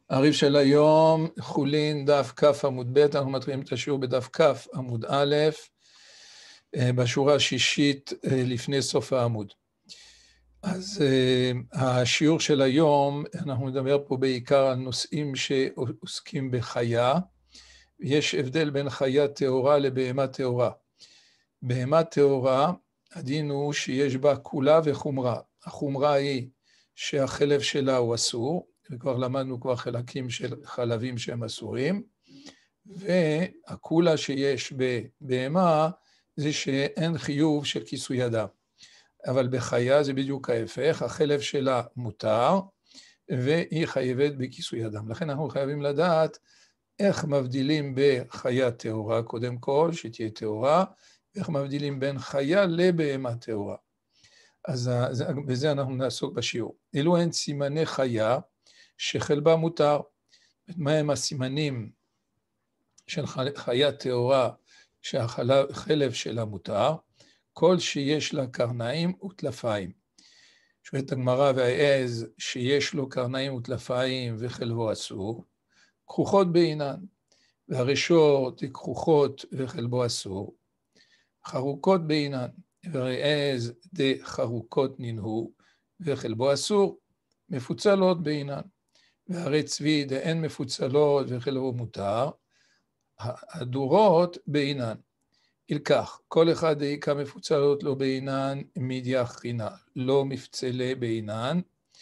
הריב של היום, חולין דף כ' עמוד ב', אנחנו מתחילים את השיעור בדף כ' עמוד א', בשורה השישית לפני סוף העמוד. אז השיעור של היום, אנחנו נדבר פה בעיקר על נושאים שעוסקים בחיה. יש הבדל בין חיה טהורה לבהמה טהורה. בהמה טהורה, הדין הוא שיש בה כולה וחומרה. החומרה היא שהחלב שלה הוא אסור, וכבר למדנו כבר חלקים של חלבים שהם אסורים, והכולה שיש בבהמה זה שאין חיוב של כיסוי ידה. אבל בחיה זה בדיוק ההפך, החלב שלה מותר, והיא חייבת בכיסוי ידם. לכן אנחנו חייבים לדעת איך מבדילים בחיה טהורה, קודם כל, שתהיה טהורה, ואיך מבדילים בין חיה לבהמה טהורה. אז בזה אנחנו נעסוק בשיעור. אלו הן סימני חיה שחלבה מותר. מהם הסימנים של חיה טהורה שהחלב שלה מותר? כל שיש לה קרניים וטלפיים. שואלת הגמרא, והעז שיש לו קרניים וטלפיים וחלבו אסור, כרוכות בעינן, והרשות כרוכות וחלבו אסור, חרוקות בעינן, והעז דחרוקות ננהו וחלבו אסור, מפוצלות בעינן, והרי צבי דאין מפוצלות וחלבו מותר, הדורות בעינן. ילקח, כל אחד דאיקה מפוצלות לו בעינן מידיה חינה, לא מפצלה בעינן.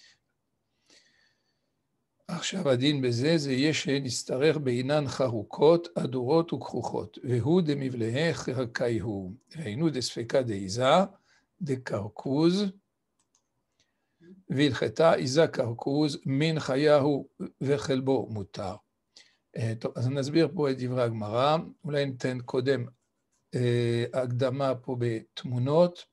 עכשיו הדין בזה זה יש שנסתרך בעינן חרוקות, אדורות וכרוכות, והוא דמבלהה חרקאי הוא, והיינו דספקה דאיזה, דקרקוז, והלכתה איזה קרקוז, מין חיה הוא וחלבו מותר. טוב, אז נסביר פה את דברי הגמרא, אולי ניתן קודם הקדמה פה בתמונות.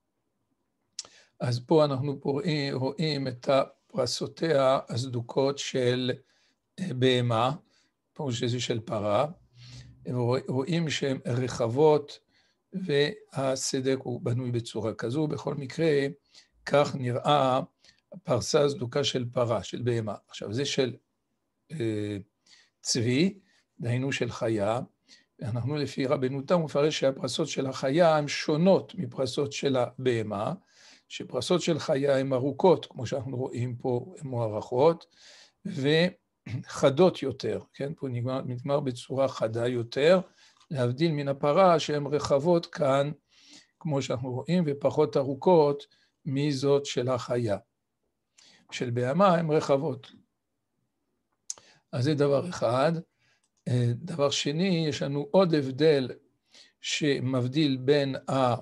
אז פה אנחנו רואים את הפרסותיה הסדוקות של בהמה, פה שזה של פרה, רואים שהן רחבות והסדק הוא בנוי בצורה כזו, בכל מקרה כך נראה הפרסה הסדוקה של פרה, של בהמה. עכשיו זה של צבי, דהיינו של חיה, ואנחנו לפי רבנו תם מפרש שהפרסות של החיה הן שונות מפרסות של הבהמה, שפרסות של חיה הן ארוכות, כמו שאנחנו רואים פה, הן מוארכות, וחדות יותר, כן? פה נגמר בצורה חדה יותר, להבדיל מן הפרה שהן רחבות כאן, כמו שאנחנו רואים, ופחות ארוכות מזאת של החיה. של בהמה הן רחבות. אז זה דבר אחד. דבר שני, יש לנו עוד הבדל שמבדיל בין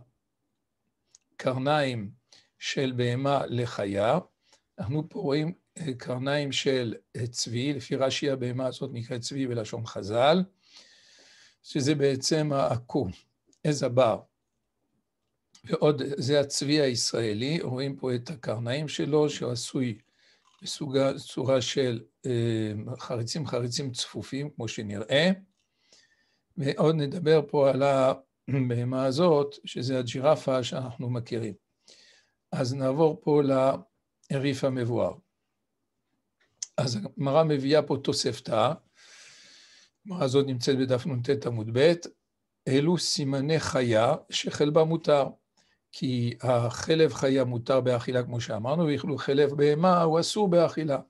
הקרניים של בהמה לחיה. אנחנו פה רואים קרניים של צבי, לפי רש"י הבהמה הזאת נקראת צבי בלשון חז"ל, שזה בעצם העקום, עז הבר. ועוד זה הצבי הישראלי, רואים פה את הקרניים שלו, שהוא עשוי צורה של חריצים צפופים, כמו שנראה. ועוד נדבר פה על הבהמה הזאת, שזה הג'ירפה שאנחנו מכירים. אז נעבור פה לריף המבואר. אז הגמרא מביאה פה תוספתא, הגמרא הזאת נמצאת בדף נ"ט עמוד ב', אלו סימני חיה שחלבה מותר. כי החלב חיה מותר באכילה, כמו שאמרנו, ויכלו חלב בהמה הוא אסור באכילה.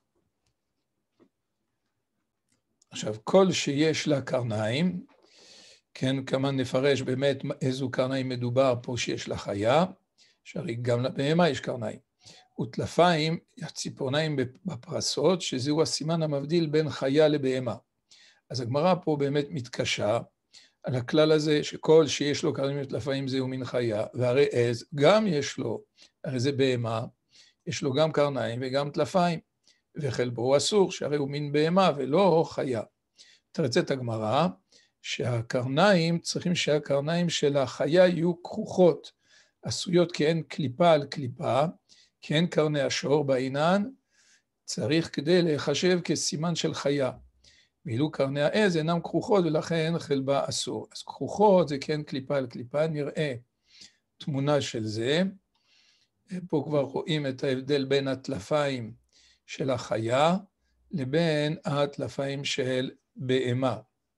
עכשיו, כל שיש לה קרניים, כן, כמה נפרש באמת איזו קרניים מדובר פה שיש לה חיה, שהרי גם לבהמה יש קרניים. וטלפיים, הציפורניים בפרסות, שזהו הסימן המבדיל בין חיה לבהמה. אז הגמרא פה באמת מתקשה, על הכלל הזה שכל שיש לו קרניים וטלפיים זהו מין חיה, והרי עז גם יש לו, הרי זה בהמה, יש לו גם קרניים וגם טלפיים, וחלבו הוא אסור, שהרי הוא מין בהמה ולא חיה. תרצת הגמרא שהקרניים, צריכים שהקרניים של החיה יהיו כרוכות, עשויות כאין קליפה על קליפה, כאין קרני השור בעינן, צריך כדי להיחשב כסימן של חיה. ואילו קרני העז אינם כרוכות ולכן חלבה אסור. אז כרוכות זה כן קליפה על קליפה, נראה תמונה של זה. פה כבר רואים את ההבדל בין הטלפיים של החיה לבין הטלפיים של בהמה.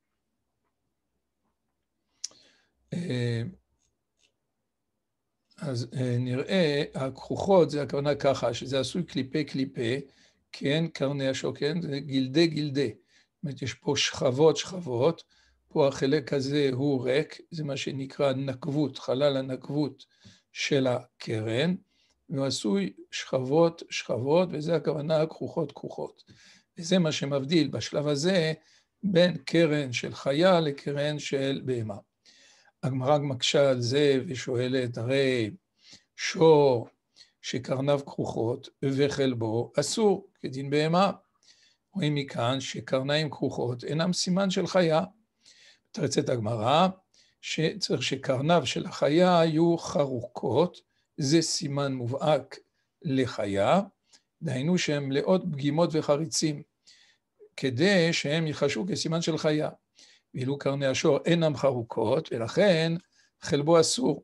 אז נראה, הכחוכות זה הכוונה ככה, שזה עשוי קליפה קליפה, כן, קרני השוקן, זה גלדי גלדי. זאת אומרת, יש פה שכבות שכבות, פה החלק הזה הוא ריק, זה מה שנקרא נקבות, חלל הנקבות של הקרן, והוא עשוי שכבות שכבות, וזה הכוונה כחוכות כחוכות. וזה מה שמבדיל בשלב הזה בין קרן של חיה לקרן של בהמה. הגמרא מקשה על זה ושואלת, הרי שור שקרניו כחוכות וחלבו אסור כדין בהמה. רואים מכאן שקרניים כחוכות אינם סימן של חיה. מתרצת הגמרא שצריך שקרניו של החיה יהיו חרוקות, זה סימן מובהק לחיה, דהיינו שהם מלאות פגימות וחריצים, כדי שהם יחשו כסימן של חיה. ואילו קרני השור אינם חרוקות, ולכן חלבו אסור.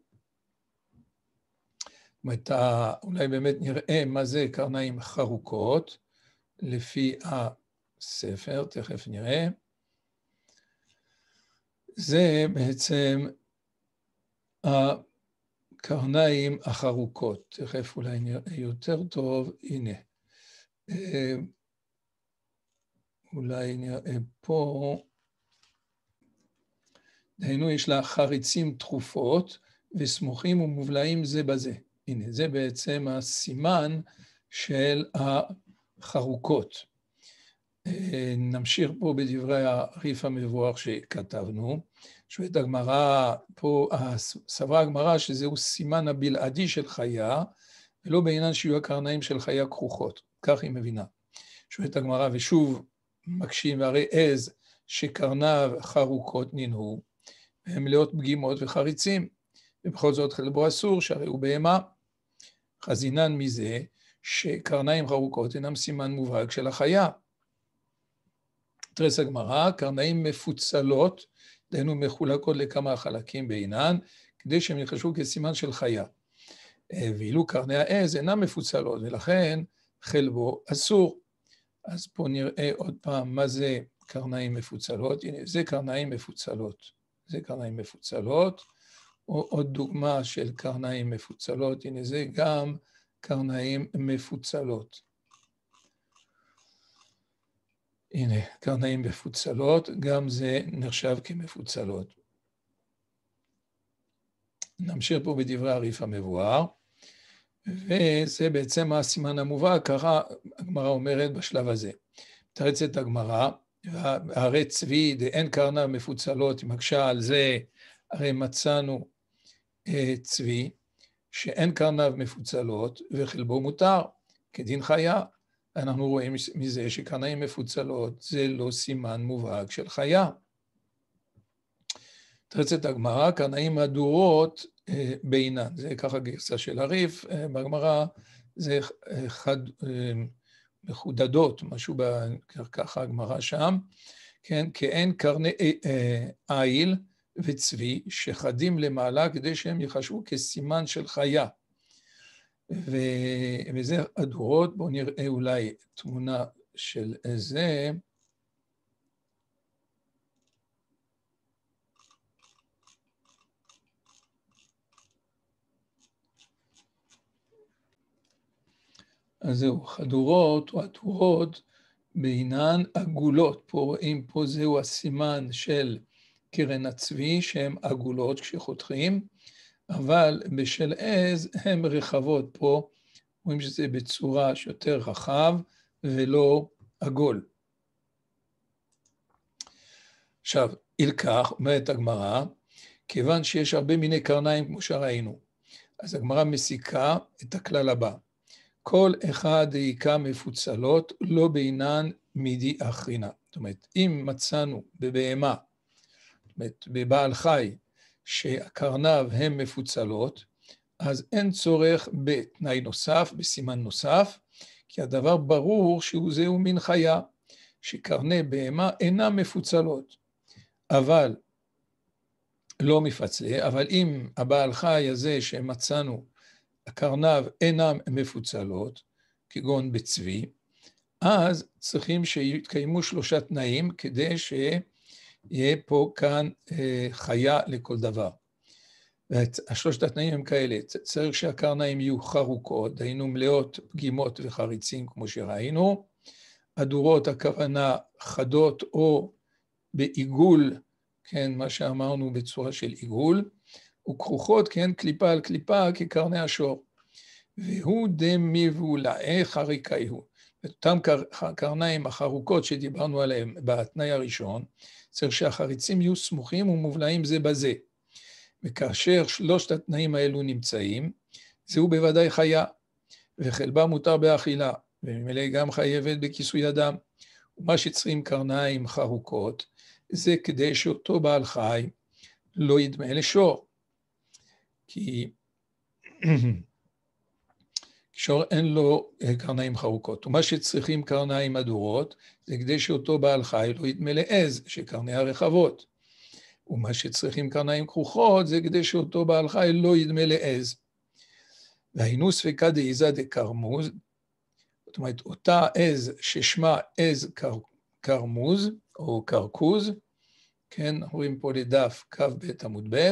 אולי באמת נראה מה זה קרניים חרוקות, לפי הספר, תכף נראה. זה בעצם הקרניים החרוקות, תכף אולי נראה יותר טוב, הנה. אולי נראה פה, דהיינו יש לה חריצים תכופות וסמוכים ומובלעים זה בזה. הנה, זה בעצם הסימן של החרוקות. נמשיך פה בדברי הריף המבואר שכתבנו. שואלת הגמרא, פה סברה הגמרא שזהו סימן הבלעדי של חיה, ולא בעניין שיהיו הקרניים של חיה כחוכות. כך היא מבינה. שואלת הגמרא, ושוב מקשים, והרי עז שקרניו חרוקות ננהו, והם מלאות פגימות וחריצים, ובכל זאת חלבו אסור, שהרי הוא בהמה. חזינן מזה שקרניים חרוקות אינם סימן מובהק של החיה. תרס הגמרא, קרניים מפוצלות, דהיינו מחולקות לכמה חלקים בעינן, כדי שהם יחשבו כסימן של חיה. ואילו קרני העז אינם מפוצלות, ולכן חלבו אסור. אז פה נראה עוד פעם מה זה קרניים מפוצלות. הנה, זה קרניים מפוצלות. זה קרניים מפוצלות, או עוד דוגמה של קרניים מפוצלות. הנה, זה גם קרניים מפוצלות. הנה, קרניים מפוצלות, גם זה נחשב כמפוצלות. נמשיך פה בדברי הריף המבואר, וזה בעצם הסימן המובהק, ככה הגמרא אומרת בשלב הזה. מתרצת הגמרא, הרי צבי דאין קרניו מפוצלות, היא מקשה על זה, הרי מצאנו צבי, שאין קרניו מפוצלות וחלבו מותר, כדין חיה. אנחנו רואים מזה שקרניים מפוצלות זה לא סימן מובהק של חיה. מתרצת הגמרא, קרניים הדורות בעינן, זה ככה גרסה של הריף, בגמרא זה מחודדות, משהו ככה הגמרא שם, כן, כאין קרני איל וצבי שחדים למעלה כדי שהם יחשבו כסימן של חיה. וזה הדורות. בואו נראה אולי תמונה של זה. אז זהו, חדורות או עטורות בעינן עגולות. פה רואים, פה זהו הסימן של קרן הצבי, שהן עגולות כשחותכים, אבל בשל עז הן רחבות. פה רואים שזה בצורה שיותר רחב ולא עגול. עכשיו, אילקח, אומרת הגמרא, כיוון שיש הרבה מיני קרניים כמו שראינו, אז הגמרא מסיקה את הכלל הבא. כל אחד דאיקה מפוצלות, לא בעינן מידי אחרינה. זאת אומרת, אם מצאנו בבהמה, זאת אומרת, בבעל חי, שהקרניו הן מפוצלות, אז אין צורך בתנאי נוסף, בסימן נוסף, כי הדבר ברור שהוא זהו מין חיה, שקרני בהמה אינם מפוצלות. אבל, לא מפצלה, אבל אם הבעל חי הזה שמצאנו, הקרניו אינם מפוצלות, כגון בצבי, אז צריכים שיתקיימו 3 תנאים כדי שיהיה פה כאן חיה לכל דבר. והשלושת התנאים הם כאלה, צריך שהקרניים יהיו חרוקות, דהיינו מלאות פגימות וחריצים כמו שראינו, הדורות הכוונה חדות או בעיגול, כן, מה שאמרנו בצורה של עיגול, וכרוכות, כן, קליפה על קליפה כקרני השור. והוא דמבולעי חריקאי הוא. אותם קרניים החרוקות שדיברנו עליהם בתנאי הראשון, צריך שהחריצים יהיו סמוכים ומובלעים זה בזה. וכאשר 3 התנאים האלו נמצאים, זהו בוודאי חיה, וחלבה מותר באכילה, וממילא גם חייבת בכיסוי אדם. ומה שצריכים קרניים חרוקות, זה כדי שאותו בעל חי לא ידמה לשור. כי שור אין לו קרניים חרוקות. ומה שצריכים קרניים הדורות, זה כדי שאותו בעל חי לא ידמה לעז, שקרניה רחבות. ומה שצריכים קרניים כרוכות, זה כדי שאותו בעל חי לא ידמה לעז. והיינו ספקא דעיזא דקרמוז, זאת אומרת, אותה עז ששמה עז קרמוז, או קרקוז, כן, רואים פה לדף כ"ב עמוד ב',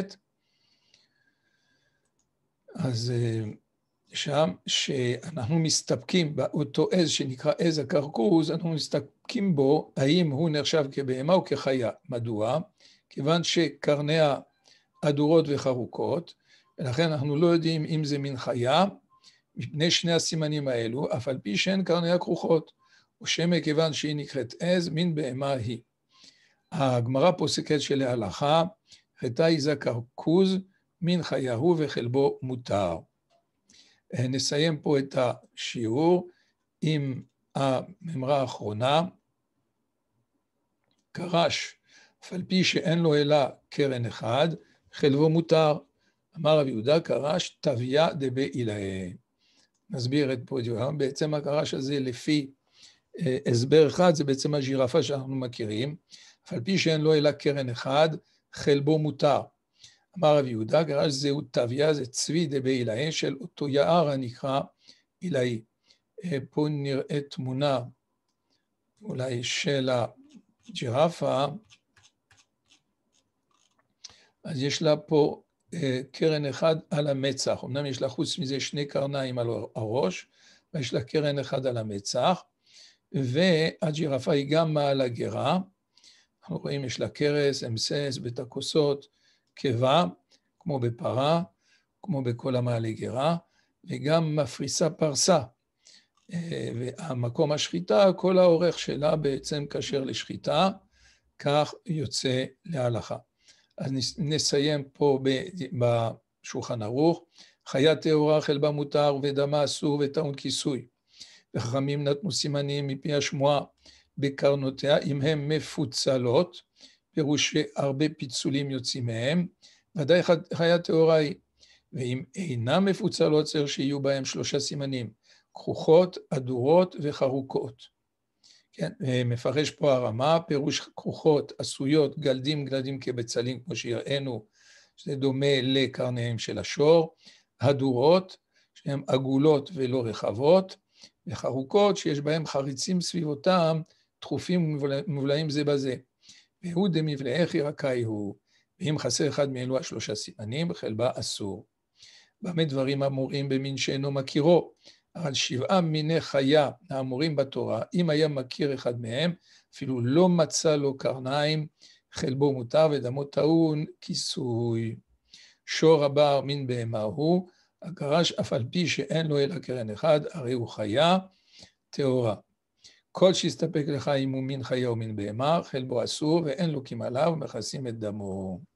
אז שם שאנחנו מסתפקים באותו עז שנקרא עז הקרקוז, אנחנו מסתפקים בו, האם הוא נחשב כבהמה או כחיה. מדוע? כיוון שקרניה אדורות וחרוקות, ולכן אנחנו לא יודעים אם זה מין חיה, מפני 2 הסימנים האלו, אף על פי שהן קרניה כרוכות, או שמא כיוון שהיא נקראת עז, מין בהמה היא. הגמרא פוסקת שלהלכה, חטא עיזה קרקוז, מין חיה הוא וחלבו מותר. נסיים פה את השיעור עם הממרה האחרונה. קרש, אף על פי שאין לו אלא קרן אחד, חלבו מותר. אמר רב יהודה, קרש תביא דבעילאה. נסביר את פה, בעצם הקרש הזה לפי הסבר אחד, זה בעצם הז'ירפה שאנחנו מכירים, אף על פי שאין לו אלא קרן אחד, חלבו מותר. אמר רב יהודה, קרש זהו תביא, זה צבי דבעילאה של אותו יער הנקרא עילאי. פה נראה תמונה אולי של הג'ירפה, אז יש לה פה קרן אחד על המצח, אמנם יש לה חוץ מזה 2 קרניים על הראש, ויש לה קרן אחד על המצח, והג'ירפה היא גם מעל הגרה, אנחנו רואים יש לה קרס, אמסס, בית הכוסות, קיבה, כמו בפרה, כמו בכל המעלי גרה, וגם מפריסה פרסה, והמקום השחיטה, כל האורך שלה בעצם כשר לשחיטה, כך יוצא להלכה. אז נסיים פה בשולחן ערוך, חיה טהורה חלבה מותר ודמה אסור וטעון כיסוי. וחכמים נתנו סימנים מפי השמועה בקרנותיה, אם הן מפוצלות, פירוש שהרבה פיצולים יוצאים מהם, ודאי חיה טהורה היא. ואם אינם מפוצלות צריך שיהיו בהם 3 סימנים, כרוכות, אדורות וחרוקות. כן, מפרש פה הרמה, פירוש כרוכות, עשויות, גלדים כבצלים, כמו שהראינו, שזה דומה לקרניהם של השור, הדורות, שהן עגולות ולא רחבות, וחרוקות, שיש בהם חריצים סביבותם, דחופים ומובלעים זה בזה. והוא דמבלעי חירקאי הוא, ואם חסר אחד מאלו 3 סימנים, חלבה אסור. במה דברים אמורים במין שאינו מכירו, אבל 7 מיני חיה האמורים בתורה, אם היה מכיר אחד מהם, אפילו לא מצא לו קרניים, חלבו מותר ודמו טעון כיסוי. שור הבר מין בהמה הוא, הקרש אף על פי שאין לו אלא קרן אחד, הרי הוא חיה טהורה. כל שיסתפק לך אם הוא מין חיה או מין בהמה, חלבו אסור ואין לו כמעליו, מכסים את דמו.